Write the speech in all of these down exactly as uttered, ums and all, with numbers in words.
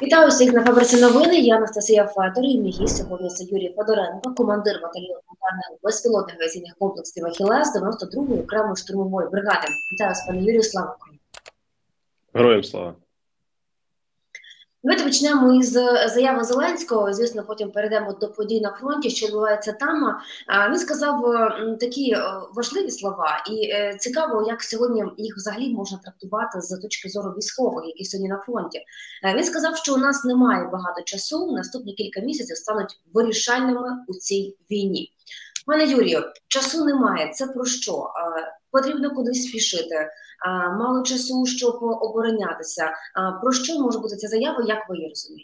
Вітаю всіх на Фабриці новини. Я Анастасія Федор і мій гість сьогодні це Юрій Федоренко, командир батальйону безпілотних авіаційних комплексів «Ахілес» дев'яносто другої окремої штурмової бригади. Вітаю вас, пане Юрію, слава Україні. Героям слава. Давайте почнемо із заяви Зеленського. Звісно, потім перейдемо до подій на фронті, що відбувається там. Він сказав такі важливі слова, і цікаво, як сьогодні їх взагалі можна трактувати з точки зору військових, які сьогодні на фронті. Він сказав, що у нас немає багато часу, наступні кілька місяців стануть вирішальними у цій війні. Пане Юрію, часу немає. Це про що? Потрібно кудись спішити, мало часу, щоб оборонятися. Про що може бути ця заява, як ви її розумієте?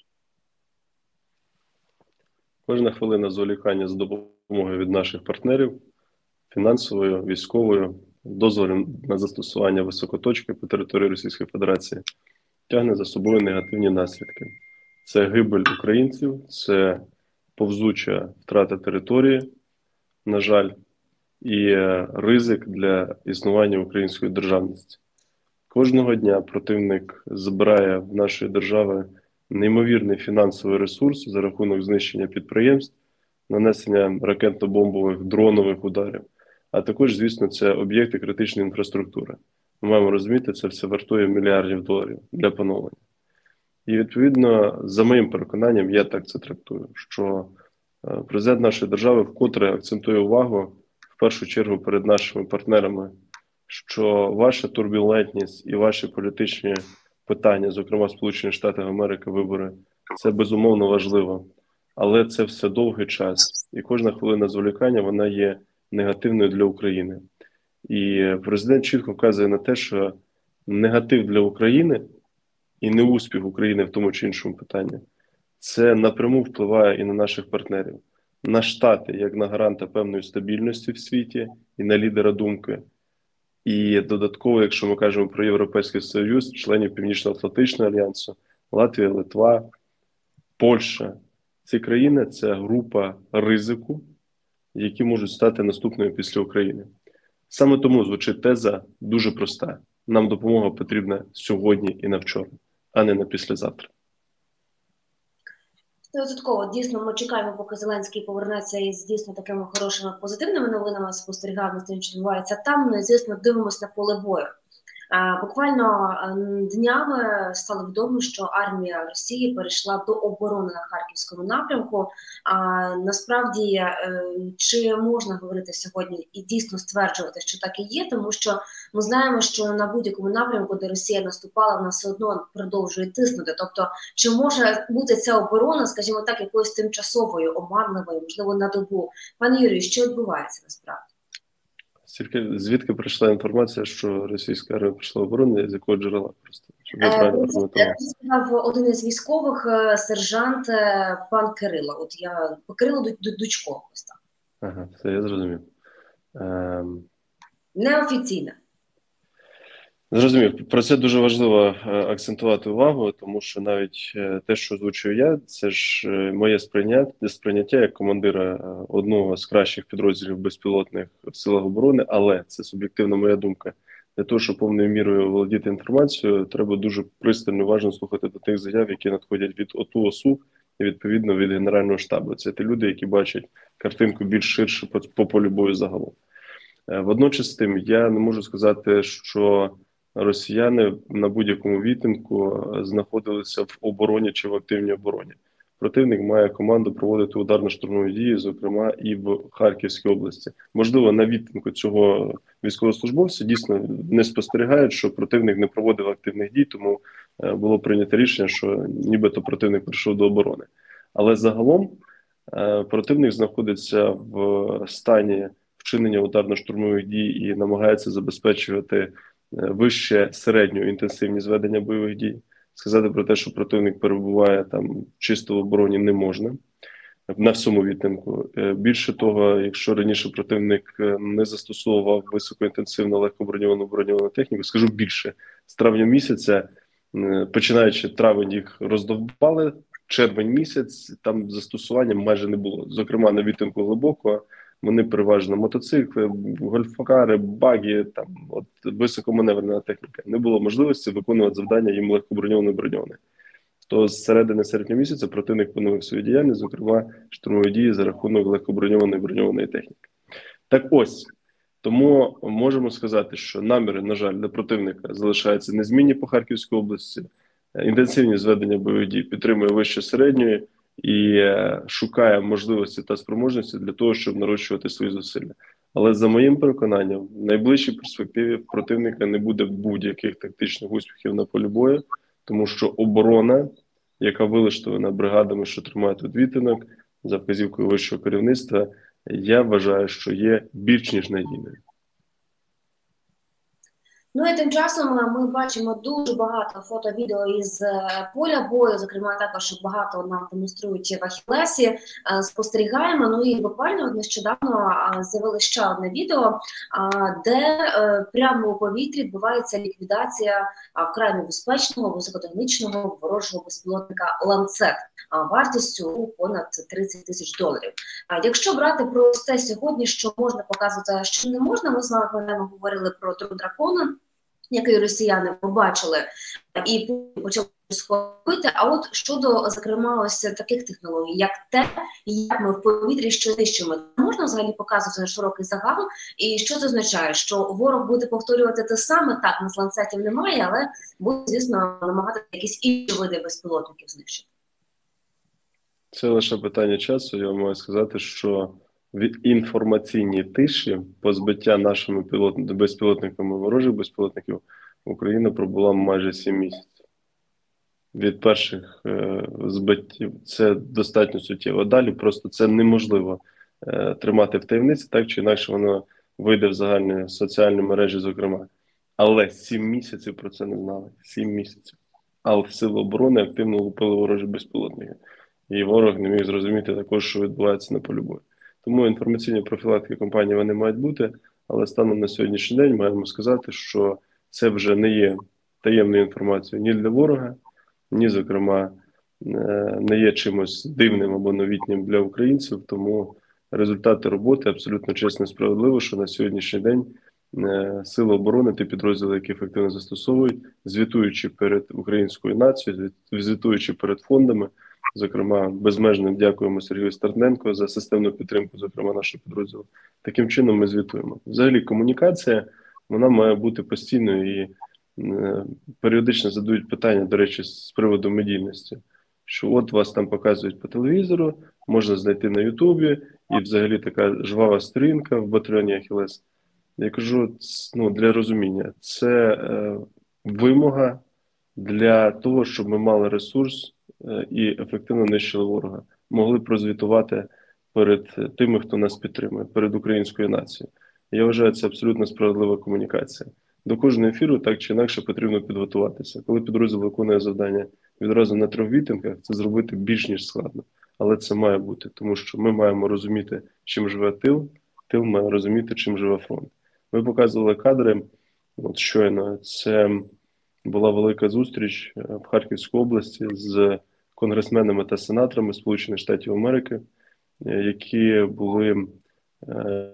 Кожна хвилина зволікання з допомогою від наших партнерів, фінансовою, військовою, дозволів на застосування високоточки по території Російської Федерації, тягне за собою негативні наслідки. Це гибель українців, це повзуча втрата території, на жаль, і ризик для існування української державності. Кожного дня противник збирає в нашої держави неймовірний фінансовий ресурс за рахунок знищення підприємств, нанесення ракетно-бомбових, дронових ударів, а також, звісно, це об'єкти критичної інфраструктури. Ми маємо розуміти, це все вартує мільярдів доларів для поновлення. І, відповідно, за моїм переконанням, я так це трактую, що президент нашої держави вкотре акцентує увагу, в першу чергу, перед нашими партнерами, що ваша турбулентність і ваші політичні питання, зокрема Сполучені Штати Америки, вибори, це безумовно важливо. Але це все довгий час. І кожна хвилина зволікання, вона є негативною для України. І президент чітко вказує на те, що негатив для України і неуспіх України в тому чи іншому питанні, це напряму впливає і на наших партнерів. На Штати, як на гаранта певної стабільності в світі і на лідера думки. І додатково, якщо ми кажемо про Європейський Союз, членів Північно-Атлантичного альянсу, Латвія, Литва, Польща. Ці країни – це група ризику, які можуть стати наступною після України. Саме тому звучить теза дуже проста. Нам допомога потрібна сьогодні і на вчора, а не на післязавтра. Стовідсотково, дійсно, ми чекаємо, поки Зеленський повернеться із дійсно такими хорошими позитивними новинами, спостерігаємо, що відбувається там, ну і, звісно, дивимося на поле бою. А, буквально днями стало відомо, що армія Росії перейшла до оборони на Харківському напрямку. А насправді, е, чи можна говорити сьогодні і дійсно стверджувати, що так і є, тому що ми знаємо, що на будь-якому напрямку, де Росія наступала, вона все одно продовжує тиснути. Тобто, чи може бути ця оборона, скажімо так, якоюсь тимчасовою, оманливою, можливо, на добу? Пане Юрію, що відбувається насправді? Звідки прийшла інформація, що російська армія прийшла в оборону, з якого джерела просто? Щоб я правильно Це сказав один із військових, сержант пан Кирило. От я Кирило Дучко. Ось так. Ага, все, я зрозумів. Ем... Неофіційно. Зрозумів. Про це дуже важливо акцентувати увагу, тому що навіть те, що озвучую я, це ж моє сприйняття, сприйняття як командира одного з кращих підрозділів безпілотних в силах оборони, але це суб'єктивна моя думка. Для того, щоб повною мірою володіти інформацією, треба дуже пристально, уважно слухати до тих заяв, які надходять від ОТУ, ОСУ і, відповідно, від Генерального штабу. Це ті люди, які бачать картинку більш ширше по, по полю бою загалом. Водночас з тим, я не можу сказати, що росіяни на будь-якому відтинку знаходилися в обороні чи в активній обороні. Противник має команду проводити ударно-штурмові дії, зокрема і в Харківській області. Можливо, на відтинку цього військовослужбовці дійсно не спостерігають, що противник не проводив активних дій, тому було прийнято рішення, що нібито противник прийшов до оборони. Але загалом противник знаходиться в стані вчинення ударно-штурмових дій і намагається забезпечувати вище середньої інтенсивність ведення бойових дій. Сказати про те, що противник перебуває там чисто в обороні, не можна на всьому відтинку. Більше того, якщо раніше противник не застосовував високоінтенсивну легкоброньовану броньовану техніку, скажу більше, з травня місяця, починаючи травень, їх роздовбали, червень місяць, там застосування майже не було. Зокрема, на відтинку глибокого, вони переважно мотоцикли, гольфкари, баги, там, от, високоманеврена техніка. Не було можливості виконувати завдання їм легкоброньованої броньованої. то з середини серпня місяця противник поновив свою діяльність, зокрема штурмові дії за рахунок легкоброньованої броньованої техніки. Так ось, тому можемо сказати, що наміри, на жаль, для противника залишаються незмінні по Харківській області. Інтенсивність ведення бойових дій підтримує вище середньої і шукає можливості та спроможності для того, щоб нарощувати свої зусилля. Але за моїм переконанням, в найближчій перспективі в противника не буде будь-яких тактичних успіхів на полі бою, тому що оборона, яка вилаштована бригадами, що тримають відвітинок, за вказівкою вищого керівництва, я вважаю, що є більш ніж надійною. Ну і тим часом ми бачимо дуже багато фото-відео із поля бою, зокрема також багато нам демонструють в Ахіллесі, спостерігаємо. Ну і буквально нещодавно з'явилося ще одне відео, де прямо у повітрі відбувається ліквідація вкрай небезпечного високотехнічного ворожого безпілотника «Ланцет» вартістю у понад тридцять тисяч доларів. Якщо брати про те сьогодні, що можна показувати, а що не можна, ми з вами пам'ятаємо, говорили про «Тру дракона», який росіяни побачили і почали схопити. А от щодо, зокрема, ось таких технологій, як те, як ми в повітрі що знищимо, можна взагалі показувати на широкий загал? І що це означає? Що ворог буде повторювати те саме? Так, нас ланцетів немає, але буде, звісно, намагатися якісь інші види безпілотників знищити. Це лише питання часу. Я маю сказати, що в інформаційній тиші по збиття нашими безпілотниками ворожих безпілотників Україна пробула майже сім місяців. Від перших е, збиттів це достатньо суттєво. Далі просто це неможливо е, тримати в таємниці, так чи інакше воно вийде в загальні соціальні мережі, зокрема. Але сім місяців про це не знали. Сім місяців. А сили оборони активно лупили ворожі безпілотники. І ворог не міг зрозуміти також, що відбувається на полі бою. Тому інформаційні профілактики компанії вони мають бути, але станом на сьогоднішній день маємо сказати, що це вже не є таємною інформацією ні для ворога, ні, зокрема, не є чимось дивним або новітнім для українців. Тому результати роботи абсолютно чесно і справедливо, що на сьогоднішній день сили оборони, ті підрозділи, які ефективно застосовують, звітуючи перед українською нацією, звітуючи перед фондами. Зокрема, безмежно дякуємо Сергію Стартненко за системну підтримку, зокрема, нашого підрозділу. Таким чином ми звітуємо. Взагалі, комунікація, вона має бути постійною і е, періодично задають питання, до речі, з приводу медійності, що от вас там показують по телевізору, можна знайти на Ютубі, і взагалі така жвава сторінка в батальйоні Ахіллес. Я кажу, ну, для розуміння, це е, вимога для того, щоб ми мали ресурс і ефективно нищили ворога. Могли прозвітувати перед тими, хто нас підтримує, перед українською нацією. Я вважаю, це абсолютно справедлива комунікація. До кожного ефіру так чи інакше потрібно підготуватися. Коли підрозділ виконує завдання відразу на трьох вітингах, це зробити більш ніж складно. Але це має бути, тому що ми маємо розуміти, чим живе тил, тил має розуміти, чим живе фронт. Ми показували кадри, от щойно, це була велика зустріч в Харківській області з конгресменами та сенаторами Сполучених Штатів Америки, які були е,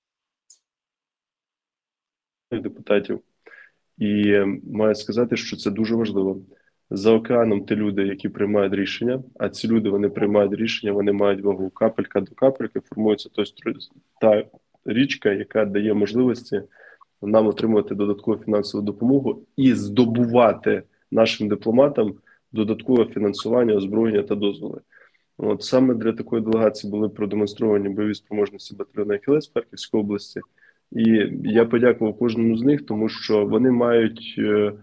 депутатів. І маю сказати, що це дуже важливо. За океаном ті люди, які приймають рішення, а ці люди, вони приймають рішення, вони мають вагу капелька до капельки, формується та річка, яка дає можливості нам отримувати додаткову фінансову допомогу і здобувати нашим дипломатам додаткове фінансування, озброєння та дозволи. От саме для такої делегації були продемонстровані бойові спроможності батальйону Ахіллес в Харківській області. І я подякував кожному з них, тому що вони мають, е, е,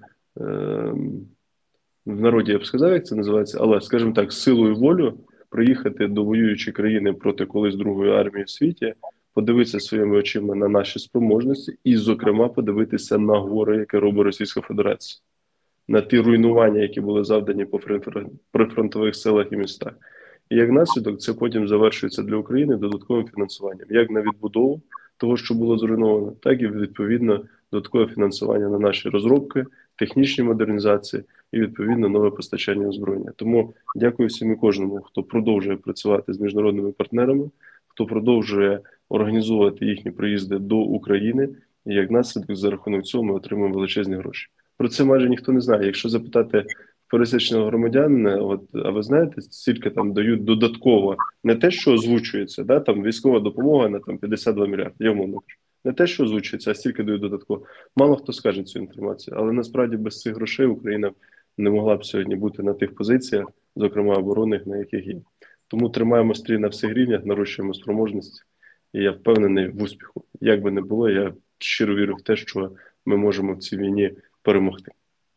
в народі я б сказав, як це називається, але, скажімо так, силу і волю приїхати до воюючої країни проти колись другої армії в світі, подивитися своїми очима на наші спроможності і, зокрема, подивитися на гори, яке робить Російська Федерація, на ті руйнування, які були завдані по прифронтових селах і містах. І як наслідок це потім завершується для України додатковим фінансуванням, як на відбудову того, що було зруйновано, так і, відповідно, додаткове фінансування на наші розробки, технічні модернізації і, відповідно, нове постачання озброєння. Тому дякую всім і кожному, хто продовжує працювати з міжнародними партнерами, хто продовжує організовувати їхні приїзди до України, і як наслідок за рахунок цього ми отримуємо величезні гроші. Про це майже ніхто не знає. Якщо запитати пересічного громадянина, от, а ви знаєте, скільки там дають додатково, не те, що озвучується, да, там військова допомога на там п'ятдесят два мільярди, я умовно кажу. Не те, що озвучується, а стільки дають додатково. Мало хто скаже цю інформацію, але насправді без цих грошей Україна не могла б сьогодні бути на тих позиціях, зокрема оборонних, на яких є. Тому тримаємо стрій на всіх рівнях, нарощуємо спроможності, і я впевнений в успіху. Як би не було, я щиро вірю в те, що ми можемо в цій війні перемогти.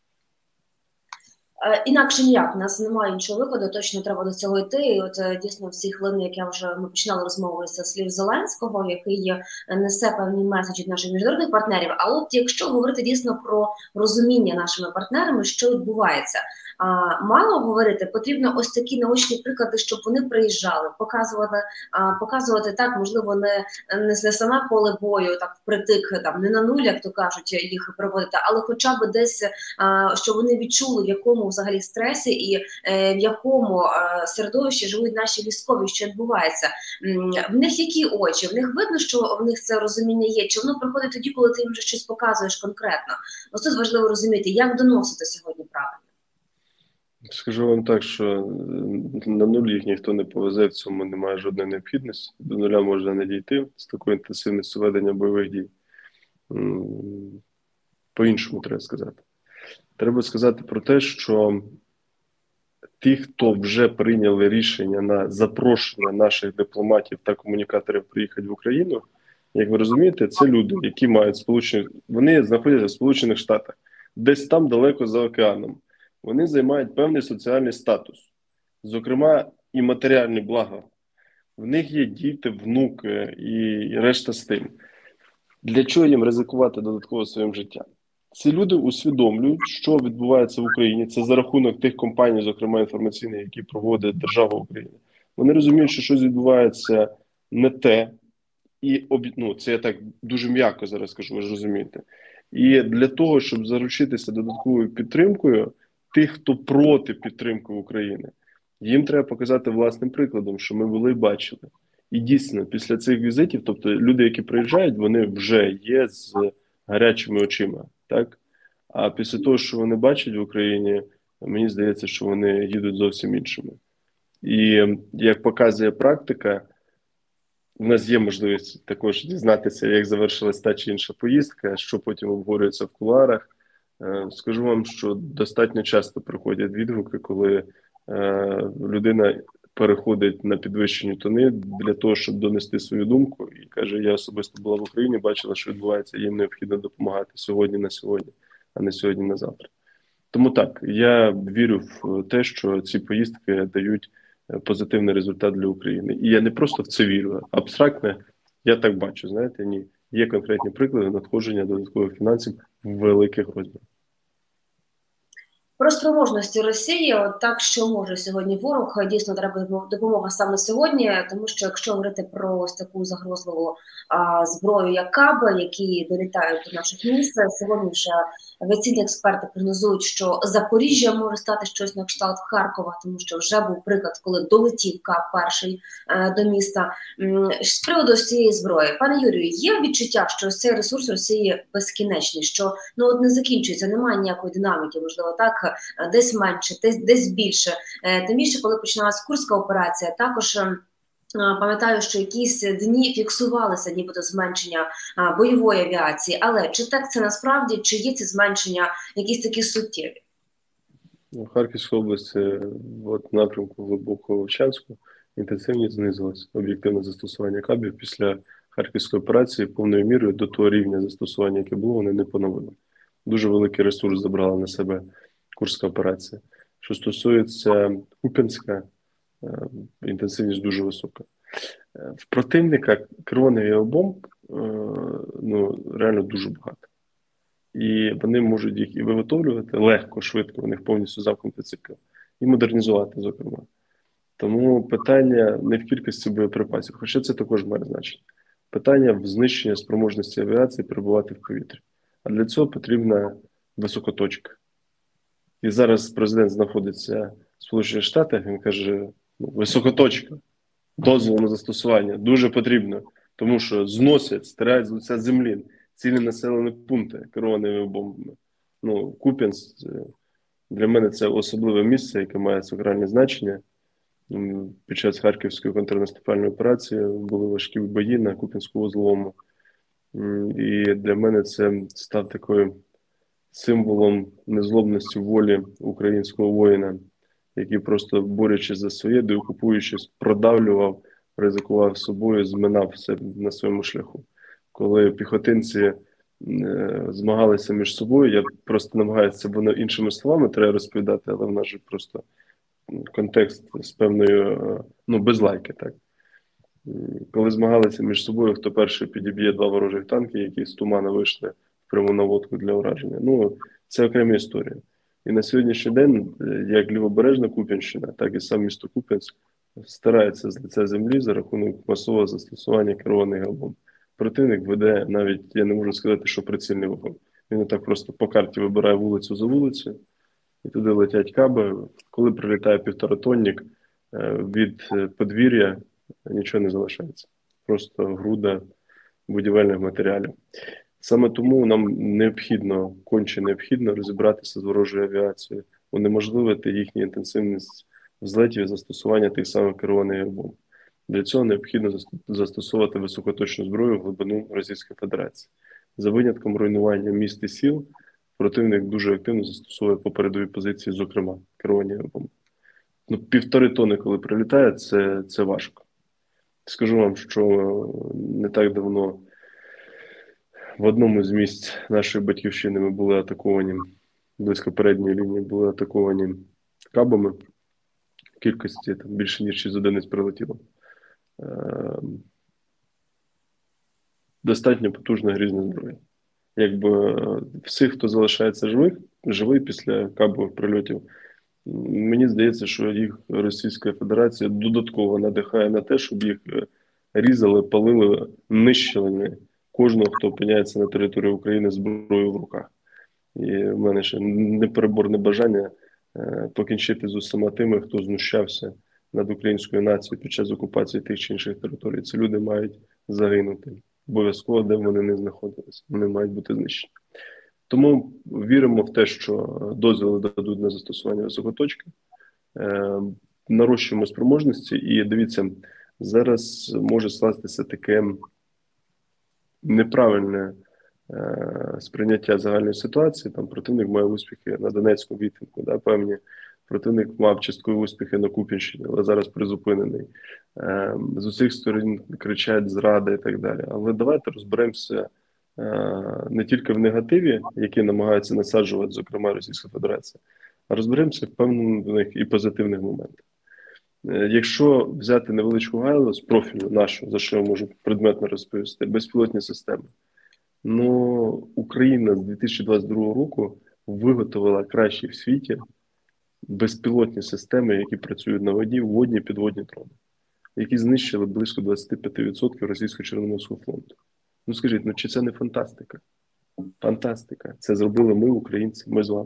Інакше ніяк, у нас немає іншого виходу, точно треба до цього йти. І от дійсно всі хвилини, як я вже ми починали розмову з слів Зеленського, який несе певні меседжі наших міжнародних партнерів. А от якщо говорити дійсно про розуміння нашими партнерами, що відбувається, а, мало говорити, потрібно ось такі наочні приклади, щоб вони приїжджали, показувати, а, показувати так, можливо, не, не, не саме поле бою, так впритик, там не на нуль, як то кажуть, їх проводити, але хоча б десь, а, щоб вони відчули, в якому взагалі стресі і е, в якому е, середовищі живуть наші військові, що відбувається. В них які очі? В них видно, що в них це розуміння є, чи воно приходить тоді, коли ти їм вже щось показуєш конкретно? Ось тут важливо розуміти, як доносити сьогодні правильно. Скажу вам так, що на нуль їх ніхто не повезе, в цьому немає жодної необхідності. До нуля можна не дійти з такою інтенсивністю ведення бойових дій. По-іншому треба сказати. Треба сказати про те, що ті, хто вже прийняли рішення на запрошення наших дипломатів та комунікаторів приїхати в Україну, як ви розумієте, це люди, які мають сполучені, вони знаходяться в Сполучених Штатах, десь там далеко за океаном. Вони займають певний соціальний статус, зокрема і матеріальні блага. В них є діти, внуки і решта з тим. Для чого їм ризикувати додатково своїм життям? Ці люди усвідомлюють, що відбувається в Україні. Це за рахунок тих компаній, зокрема інформаційних, які проводить держава України. Вони розуміють, що щось відбувається не те. І ну, це я так дуже м'яко зараз скажу, ви ж розумієте. І для того, щоб заручитися додатковою підтримкою тих, хто проти підтримки України, їм треба показати власним прикладом, що ми були і бачили. І дійсно, після цих візитів, тобто люди, які приїжджають, вони вже є з гарячими очима. Так? А після того, що вони бачать в Україні, мені здається, що вони їдуть зовсім іншими. І як показує практика, у нас є можливість також дізнатися, як завершилась та чи інша поїздка, що потім обговорюється в кулуарах. Скажу вам, що достатньо часто приходять відгуки, коли людина переходить на підвищені тони для того, щоб донести свою думку, і каже, я особисто була в Україні, бачила, що відбувається, їм необхідно допомагати сьогодні на сьогодні, а не сьогодні на завтра. Тому так, я вірю в те, що ці поїздки дають позитивний результат для України. І я не просто в це вірю, абстрактно, я так бачу, знаєте, ні. Є конкретні приклади надходження додаткових фінансів в великих розмірах. Про спроможності Росії, от так, що може сьогодні ворог, дійсно треба допомога саме сьогодні, тому що якщо говорити про ось таку загрозливу а, зброю, як каби, які долітають до наших міст, сьогодні вже авіаційні експерти прогнозують, що Запоріжжя може стати щось на кшталт Харкова, тому що вже був приклад, коли долетів каб перший е, до міста. З приводу цієї зброї, пане Юрію, є відчуття, що цей ресурс Росії безкінечний, що ну от не закінчується, немає ніякої динаміки, можливо, так, десь менше, десь, десь більше. Тим більше, коли починалася Курська операція, також пам'ятаю, що якісь дні фіксувалися нібито зменшення бойової авіації, але чи так це насправді, чи є ці зменшення якісь такі суттєві? У Харківській області, от напрямку Глибоко-Вовчанську, інтенсивність знизилась, об'єктивне застосування кабів після Харківської операції повною мірою до того рівня застосування, яке було, вони не поновили. Дуже великий ресурс забрала на себе Курська операція. Що стосується Куп'янська, інтенсивність дуже висока. В противника керованих авіабомб ну, реально дуже багато. І вони можуть їх і виготовлювати легко, швидко, у них повністю замкнутий цикл. І модернізувати, зокрема. Тому питання не в кількості боєприпасів, хоча це також має значення. Питання в знищенні спроможності авіації перебувати в повітрі. А для цього потрібна високоточка. І зараз президент знаходиться в Сполучених Штатах, він каже, ну, високоточка, дозвол на застосування дуже потрібно, тому що зносять, стирають з лиця землі цілі населені пункти керованими бомбами. Ну, Куп'янськ, Для мене це особливе місце, яке має сакральне значення. Під час Харківської контрнаступальної операції були важкі бої на Куп'янську-Вузловому. І для мене це став такою символом незлобності волі українського воїна, який просто, борючись за своє, деокупуючись, продавлював, ризикував собою, зминав все на своєму шляху. Коли піхотинці е, змагалися між собою, я просто намагаюся, воно іншими словами треба розповідати, але в нас же просто контекст з певною, ну, без лайки, так. Коли змагалися між собою, хто перший підіб'є два ворожих танки, які з тумана вийшли в пряму наводку для ураження. Ну, це окрема історія. І на сьогоднішній день, як Лівобережна Куп'янщина, так і сам місто Куп'янськ старається з лиця землі за рахунок масового застосування керованих бомб. Противник веде навіть, я не можу сказати, що прицільний вогонь. Він не так просто по карті вибирає вулицю за вулицею, і туди летять каби. Коли прилітає півторатонник, від подвір'я нічого не залишається. Просто груда будівельних матеріалів. Саме тому нам необхідно, конче необхідно розібратися з ворожою авіацією, унеможливити їхню інтенсивність взлетів і застосування тих самих керованих бомб. Для цього необхідно застосовувати високоточну зброю в глибину Російської Федерації. За винятком руйнування міст і сіл, противник дуже активно застосовує по передовій позиції, зокрема, керовані бомби. Ну, півтори тони, коли прилітає, це, це важко. Скажу вам, що не так давно в одному з місць нашої батьківщини ми були атаковані, близько передньої лінії були атаковані кабами. В кількості там, більше ніж шість одиниць прилетіло. Е- достатньо потужна грізна зброя. Якби всіх, хто залишається живих, живий після кабових прильотів, мені здається, що їх Російська Федерація додатково надихає на те, щоб їх різали, палили, нищили кожного, хто опиняється на території України з зброєю в руках. І в мене ще непереборне бажання покінчити з усіма тими, хто знущався над українською нацією під час окупації тих чи інших територій. Ці люди мають загинути. Обов'язково, де вони не знаходилися. Вони мають бути знищені. Тому віримо в те, що дозволи дадуть на застосування високоточки, е, нарощуємо спроможності, і дивіться, зараз може скластися таке неправильне е, сприйняття загальної ситуації. Там противник має успіхи на Донецькому відтинку, да, певні. Противник мав часткові успіхи на Куп'янщині, але зараз призупинений. Е, з усіх сторін кричать зради і так далі. Але давайте розберемося не тільки в негативі, які намагаються насаджувати, зокрема, Російська Федерація, а розберемося в певних і позитивних моментах. Якщо взяти невеличку галузь профілю нашу, за що я можу предметно розповісти, безпілотні системи, ну, Україна з дві тисячі двадцять другого року виготовила кращі в світі безпілотні системи, які працюють на воді, водні підводні дрони, які знищили близько двадцять п'ять відсотків російського Чорноморського флоту. Ну скажіть, ну чи це не фантастика? Фантастика. Це зробили ми, українці, ми з вами.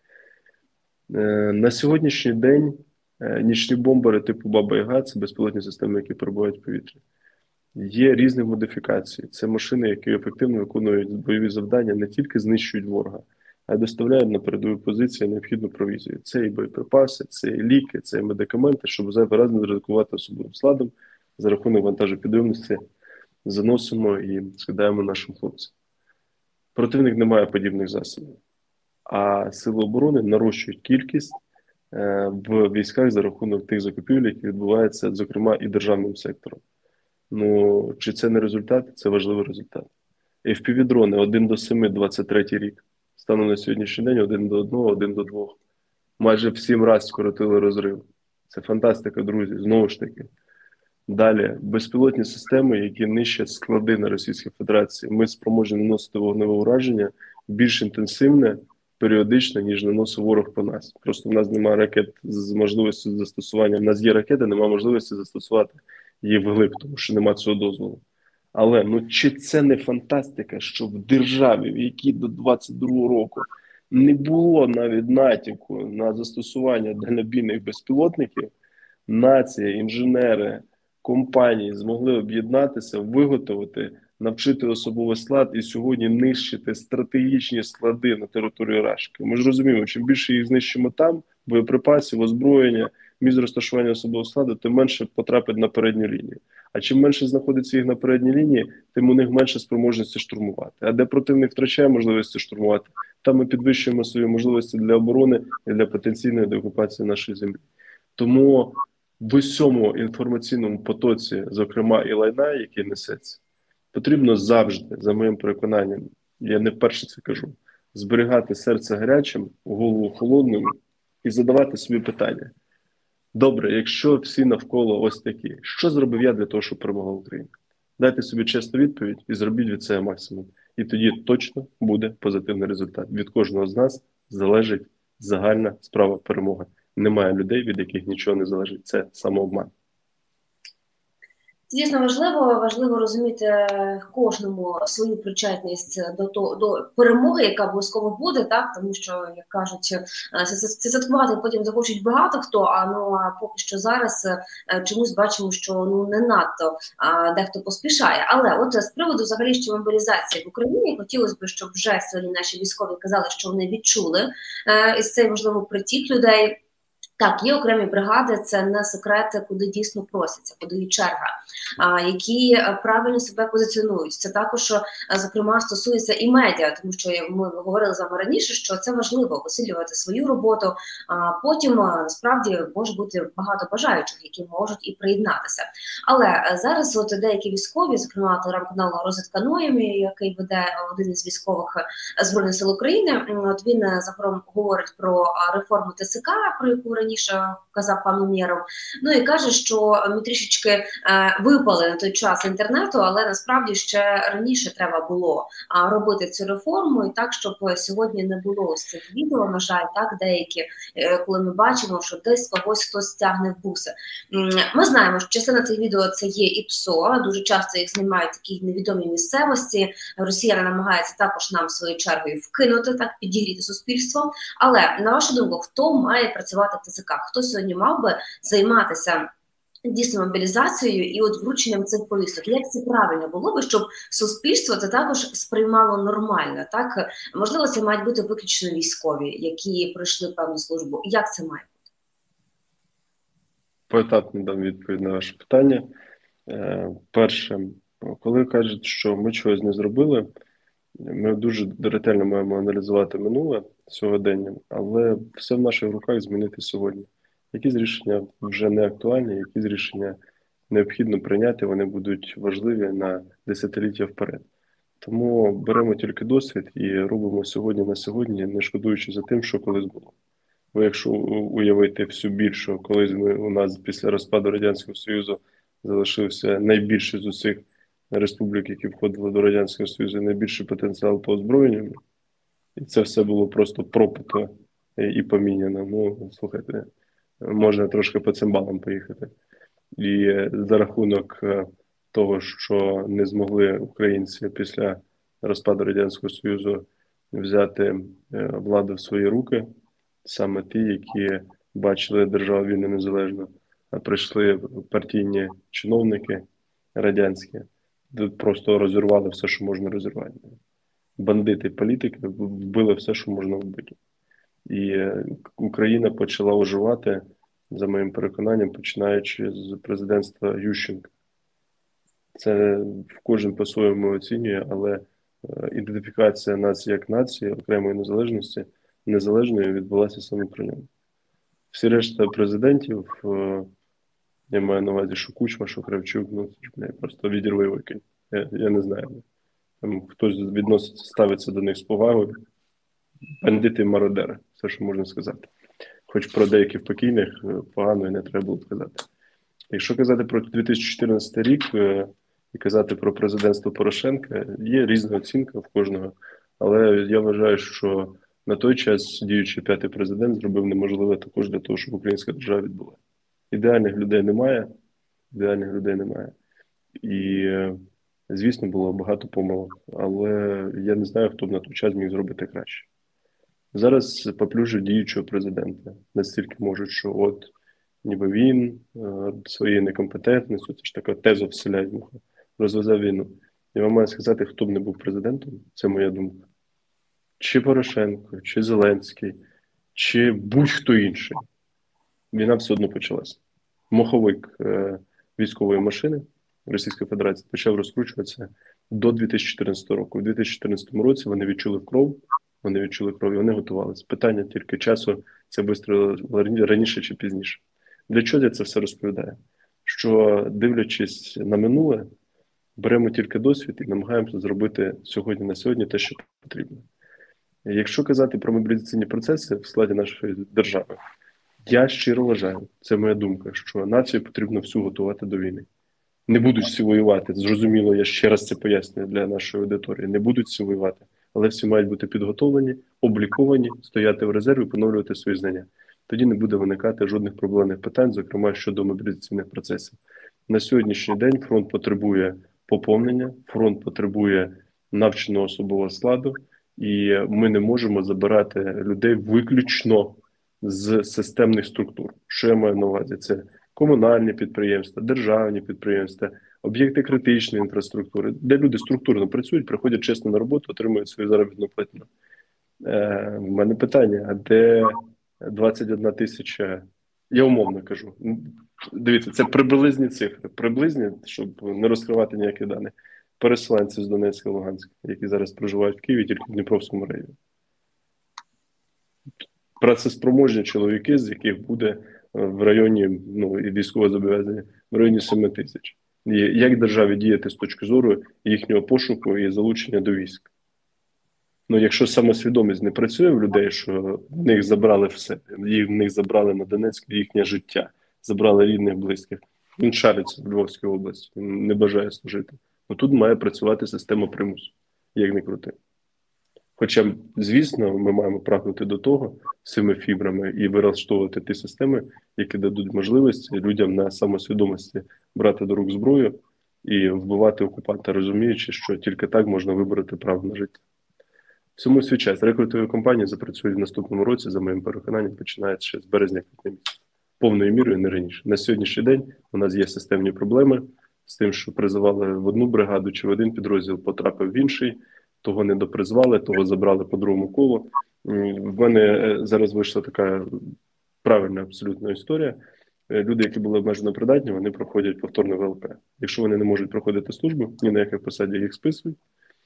Е, на сьогоднішній день е, нічні бомбери типу Баба-Яга – це безпілотні системи, які перебувають в повітрі. Є різні модифікації. Це машини, які ефективно виконують бойові завдання, не тільки знищують ворога, а й доставляють на передові позиції необхідну провізію. Це і боєприпаси, це і ліки, це і медикаменти, щоб зайвий раз не ризикувати особливим складом за рахунок вантажопідйомності. Заносимо і скидаємо нашим хлопцям. Противник не має подібних засобів, а сили оборони нарощують кількість е, в військах за рахунок тих закупівель, які відбуваються, зокрема, і державним сектором. Ну, чи це не результат? Це важливий результат. еф пі ві-дрони один до семи, двадцять третій рік. Станом на сьогоднішній день один до одного, один до двох. Майже в сім разів скоротили розрив. Це фантастика, друзі, знову ж таки. Далі, безпілотні системи, які нищать склади на Російській Федерації. Ми спроможні наносити вогневе ураження більш інтенсивне, періодично, ніж наносить ворог по нас. Просто в нас немає ракет з можливістю застосування. В нас є ракети, немає можливості застосувати її вглиб, тому що немає цього дозволу. Але, ну чи це не фантастика, що в державі, в якій до двадцять другого року не було навіть натяку на застосування дальнобійних безпілотників, нація, інженери, компанії змогли об'єднатися, виготовити навчити особовий склад і сьогодні нищити стратегічні склади на території Рашки. Ми ж розуміємо, чим більше їх знищимо там, боєприпасів, озброєння, місць розташування особового складу, тим менше потрапить на передню лінію. А чим менше знаходиться їх на передній лінії, тим у них менше спроможності штурмувати. А де противник втрачає можливості штурмувати, там ми підвищуємо свої можливості для оборони і для потенційної деокупації нашої землі. Тому в усьому інформаційному потоці, зокрема і лайна, який несеться, потрібно завжди, за моїм переконанням, я не вперше це кажу, зберігати серце гарячим, голову холодним і задавати собі питання. Добре, якщо всі навколо ось такі, що зробив я для того, щоб перемогла Україна? Дайте собі чесну відповідь і зробіть від цього максимум. І тоді точно буде позитивний результат. Від кожного з нас залежить загальна справа перемоги. Немає людей, від яких нічого не залежить. Це самообман. Звісно, важливо, важливо розуміти кожному свою причетність до того, до перемоги, яка обов'язково буде, так, тому що, як кажуть, це святкувати потім захочуть багато хто, а ну а поки що зараз чомусь бачимо, що ну не надто а, дехто поспішає. Але от з приводу взагалі ще мобілізації в Україні хотілося б, щоб вже сьогодні наші військові казали, що вони відчули е, із цей можливо притік людей. Так, є окремі бригади, це не секрет, куди дійсно просяться, куди є черга, а, які правильно себе позиціонують. Це також, зокрема, стосується і медіа, тому що ми говорили з вами раніше, що це важливо посилювати свою роботу, а потім, насправді, може бути багато бажаючих, які можуть і приєднатися. Але зараз от деякі військові, зокрема, телеграм-канал «Розвідка Ноєм», який веде один із військових Збройних сил України, от він загалом говорить про реформу ТЦК, про яку раніше казав пан Умєров, ну і каже, що ми трішечки е, випали на той час інтернету, але насправді ще раніше треба було а, робити цю реформу, і так, щоб сьогодні не було ось цих відео, на жаль, так, деякі, е, коли ми бачимо, що десь когось хтось стягне в буси. Ми знаємо, що частина цих відео це є і ПСО, дуже часто їх знімають такі невідомі місцевості, росіяни намагаються також нам своєю чергою вкинути, так, підігріти суспільство, але, на вашу думку, хто має працювати в ТЦК? Хто сьогодні мав би займатися дійсно мобілізацією і от врученням цих повісток? Як це правильно було би, щоб суспільство це також сприймало нормально? Так, можливо, це мають бути виключно військові, які пройшли певну службу. Як це має бути? Поетапно дам відповідь на ваше питання. Перше, коли кажуть, що ми чогось не зробили, ми дуже ретельно маємо аналізувати минуле сьогодення, але все в наших руках змінити сьогодні. Якісь рішення вже не актуальні, якісь рішення необхідно прийняти, вони будуть важливі на десятиліття вперед. Тому беремо тільки досвід і робимо сьогодні на сьогодні, не шкодуючи за тим, що колись було. Бо якщо уявити всю більшу, колись ми, у нас після розпаду Радянського Союзу залишився найбільший з усіх республік, які входили до Радянського Союзу, найбільший потенціал по озброєнню, і це все було просто пропито і поміняно. Ну, слухайте, можна трошки по цимбалам поїхати. І за рахунок того, що не змогли українці після розпаду Радянського Союзу взяти владу в свої руки, саме ті, які бачили державу вільну незалежно, а прийшли партійні чиновники радянські, просто розірвали все, що можна розірвати. Бандити, політики вбили все, що можна вбити. І Україна почала оживати, за моїм переконанням, починаючи з президентства Ющенка. Це кожен по-своєму оцінює, але ідентифікація нас як нації, окремої незалежності, незалежною відбулася саме при ньому. Всі решта президентів, я маю на увазі, що Кучма, що Кравчук, ну, просто відірви викинь. Я, я не знаю. Там хтось відноситься, ставиться до них з повагою. Бандити і мародери, все, що можна сказати. Хоч про деяких покійних погано і не треба було казати. Якщо казати про дві тисячі чотирнадцятий рік і казати про президентство Порошенка, є різна оцінка в кожного, але я вважаю, що на той час діючий п'ятий президент зробив неможливе також для того, щоб українська держава відбула. Ідеальних людей немає, ідеальних людей немає. І, звісно, було багато помилок, але я не знаю, хто б на той час міг зробити краще. Зараз поплюжать діючого президента. Настільки можуть, що от ніби він своєю некомпетентністю, це ж така теза вселяє, розвезе війну. Я вам маю сказати, хто б не був президентом, це моя думка. Чи Порошенко, чи Зеленський, чи будь-хто інший. Війна все одно почалася. Моховик е, військової машини Російської Федерації почав розкручуватися до дві тисячі чотирнадцятого року. У дві тисячі чотирнадцятому році вони відчули кров, вони відчули кров і вони готувалися. Питання тільки часу, це вистрілило раніше чи пізніше. Для чого я це все розповідаю? Що, дивлячись на минуле, беремо тільки досвід і намагаємося зробити сьогодні на сьогодні те, що потрібно. Якщо казати про мобілізаційні процеси в складі нашої держави, я щиро вважаю, це моя думка, що націю потрібно всю готувати до війни. Не будуть всі воювати, зрозуміло, я ще раз це пояснюю для нашої аудиторії, не будуть всі воювати, але всі мають бути підготовлені, обліковані, стояти в резерві, поновлювати свої знання. Тоді не буде виникати жодних проблемних питань, зокрема щодо мобілізаційних процесів. На сьогоднішній день фронт потребує поповнення, фронт потребує навченого особового складу, і ми не можемо забирати людей виключно з системних структур. Що я маю на увазі? Це комунальні підприємства, державні підприємства, об'єкти критичної інфраструктури, де люди структурно працюють, приходять чесно на роботу, отримують свою заробітну платню. Е, в мене питання, а де двадцять одна тисяча, я умовно кажу, дивіться, це приблизні цифри, приблизні, щоб не розкривати ніякі дані, переселенці з Донецька, Луганська, які зараз проживають в Києві, тільки в Дніпровському районі. Працеспроможні чоловіки, з яких буде в районі, ну, і військове зобов'язання, в районі семи тисяч. І як державі діяти з точки зору їхнього пошуку і залучення до військ? Ну, якщо самосвідомість не працює в людей, що в них забрали все, в них забрали на Донецьк їхнє життя, забрали рідних, близьких, він шариться в Львовській області, він не бажає служити. Ну, тут має працювати система примусу, як не крути. Хоча, звісно, ми маємо прагнути до того цими фібрами і вилаштовувати ті системи, які дадуть можливість людям на самосвідомості брати до рук зброю і вбивати окупанта, розуміючи, що тільки так можна вибороти право на життя. Всьому свій час. Рекрутові компанії запрацюють в наступному році, за моїм переконанням, починаючи ще з березня-квітня місяця. Повною мірою не раніше. На сьогоднішній день у нас є системні проблеми з тим, що призивали в одну бригаду чи в один підрозділ, потрапив в інший, того не допризвали, того забрали по другому колу. В мене зараз вийшла така правильна абсолютно історія. Люди, які були обмежено придатні, вони проходять повторне ВЛК. Якщо вони не можуть проходити службу, ні на яких посаді їх списують.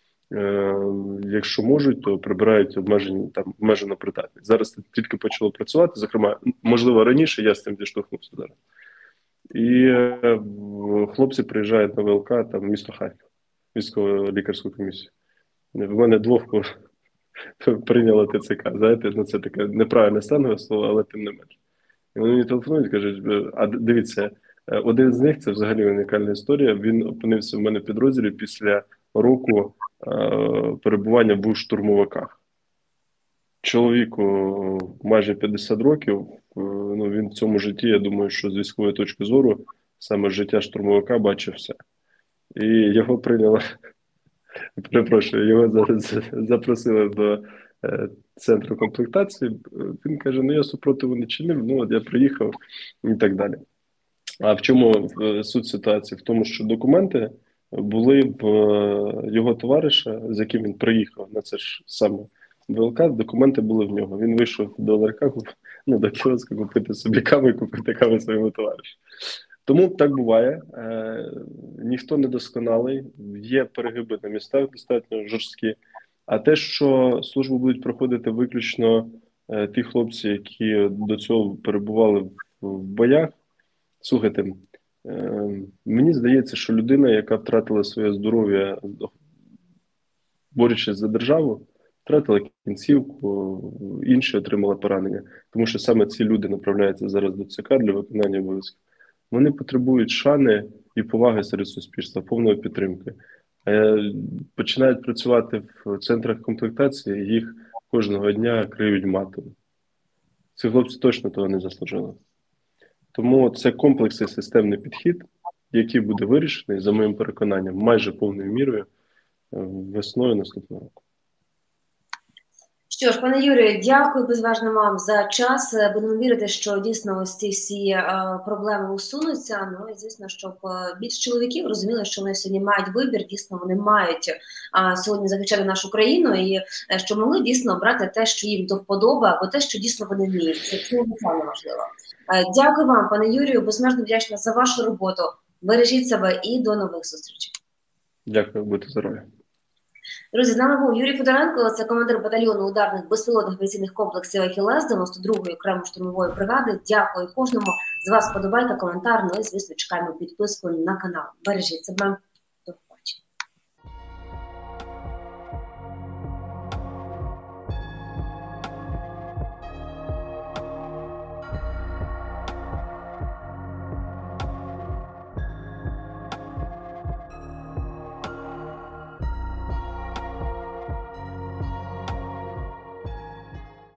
Якщо можуть, то прибирають обмежені, там, обмежено придатність. Зараз це тільки почало працювати, зокрема, можливо, раніше я з цим зіштовхнувся зараз. І е, хлопці приїжджають на ВЛК, там, місто Харків, військово-лікарську комісію. В мене двох прийняло ТЦК, знаєте, ну це таке неправильне сленгове слово, але тим не менше. І вони мені телефонують і кажуть, а дивіться, один з них, це взагалі унікальна історія, він опинився в мене в підрозділі після року е, перебування в штурмовиках. Чоловіку майже п'ятдесят років, е, ну він в цьому житті, я думаю, що з військової точки зору, саме життя штурмовика бачив все. І його прийняли, перепрошую, його запросили до е, центру комплектації. Він каже, ну я супротиву не чинив, ну от я приїхав і так далі. А в чому суть ситуації? В тому, що документи були в його товариша, з яким він приїхав на це ж саме ВЛК, документи були в нього. Він вийшов до ларька, ну, до кіоска купити собі каву і купити каву своєму товаришу. Тому так буває. Е, ніхто не досконалий, є перегиби на містах достатньо жорсткі. А те, що службу будуть проходити виключно е, ті хлопці, які до цього перебували в, в боях, слухайте, е, мені здається, що людина, яка втратила своє здоров'я, борючись за державу, втратила кінцівку, інші отримали поранення. Тому що саме ці люди направляються зараз до ЦК для виконання обов'язків. Вони потребують шани і поваги серед суспільства, повної підтримки. Е, починають працювати в центрах комплектації, їх кожного дня криють матом. Ці хлопці точно того не заслужили. Тому це комплексний системний підхід, який буде вирішений, за моїм переконанням, майже повною мірою весною наступного року. Що ж, пане Юрію, дякую безважно вам за час. Будемо вірити, що дійсно ось ці всі е, проблеми усунуться. Ну і звісно, щоб е, більш чоловіків розуміли, що вони сьогодні мають вибір, дійсно вони мають е, сьогодні захищати нашу країну, і е, що могли дійсно обрати те, що їм до вподоби, або те, що дійсно вони вміють. Це це надзвичайно важливо. Е, дякую вам, пане Юрію, безмежно вдячна за вашу роботу. Бережіть себе і до нових зустрічей. Дякую, будьте здорові. Друзі, з нами був Юрій Федоренко, це командир батальйону ударних безпілотних авіаційних комплексів «Ахілес» дев'яносто другої окремої штурмової бригади. Дякую кожному. З вас подобайка, коментар, ну і, звісно, чекаємо підписку на канал. Бережіть себе.